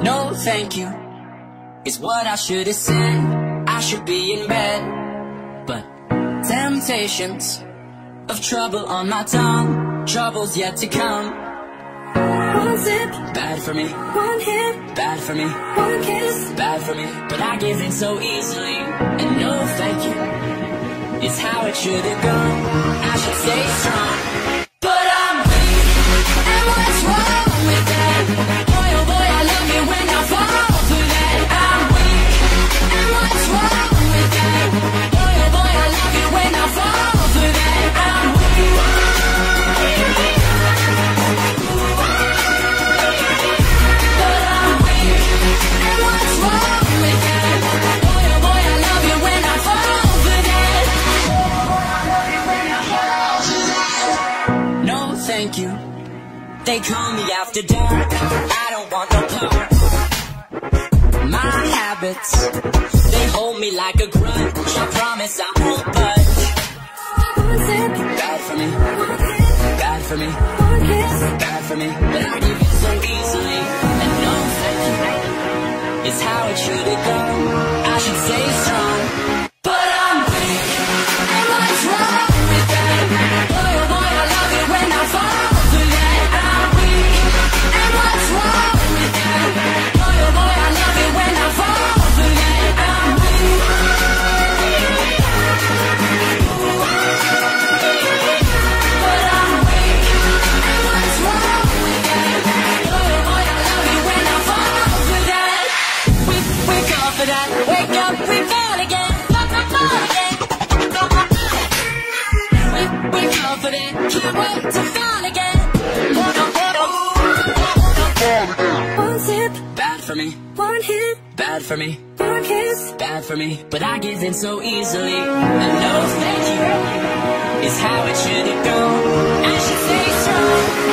No thank you is what I should have said. I should be in bed, but temptations of trouble on my tongue, troubles yet to come. One sip, bad for me. One hit, bad for me. One kiss, bad for me. But I give in so easily, and no thank you is how it should have gone. I should stay strong, but I'm weak. And what's wrong with that? Boy, oh boy, I love it when I fall for that. I'm weak. And what's wrong with that? Boy, oh boy, I love it when I fall for that. I'm weak. But I'm weak. And what's wrong with that? Boy, oh boy, I love it when I fall for that. No, thank you. They call me after dark. I don't want no part. My habits, they hold me like a grudge. I promise I won't budge. one sip, Bad for me, one hit, bad for me, one kiss, bad for me. But I give it so easily, and no thank you is how it should have gone. I should stay strong, but I'm weak. And what's wrong with that? Boy, oh boy, I love it when I fall for that. I'm weak. And what's wrong with that? Boy, oh boy, I love it when I fall for that. I'm weak. But I'm weak. And what's wrong with that? Boy, oh boy, I love it when I fall for that. Wake up for that. Wake up, we fall again. Fall again. Wake up for that. Can't wait to fall again. one sip, Bad for me, one hit, bad for me, one kiss, bad for me. But I give in so easily, and no thank you is how it should have gone. I should stay strong.